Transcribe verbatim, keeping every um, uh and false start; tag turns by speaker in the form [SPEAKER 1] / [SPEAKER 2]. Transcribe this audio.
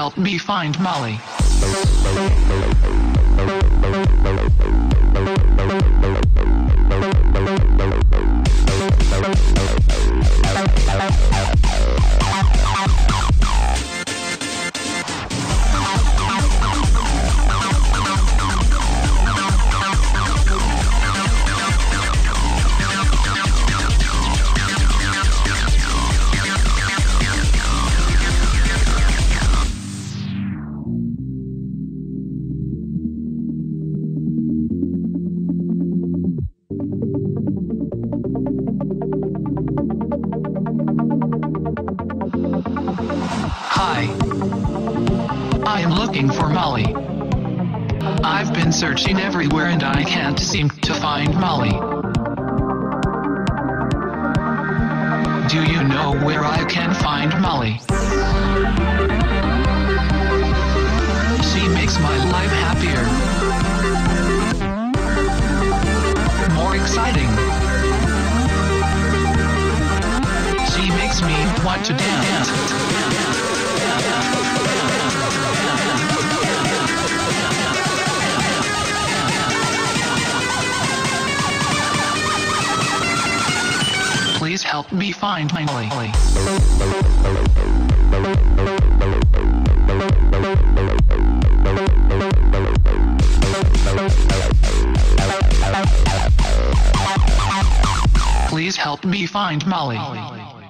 [SPEAKER 1] help me find Molly. Hi. I am looking for Molly. I've been searching everywhere and I can't seem to find Molly. Do you know where I can find Molly? She makes my life happier, more exciting. She makes me want to dance. Please help me find my Molly. Please help me find Molly.